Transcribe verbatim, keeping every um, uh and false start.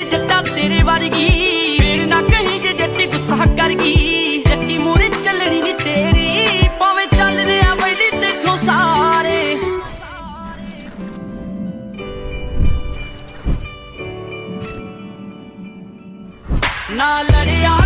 जट्टा तेरे वर्गी फिर ना कहीं जे जट्टी गुस्सा कर गई। जट्टी मूरे चलनी नी तेरी भावे चल दे आ बैली देखो सारे। ना लड़िया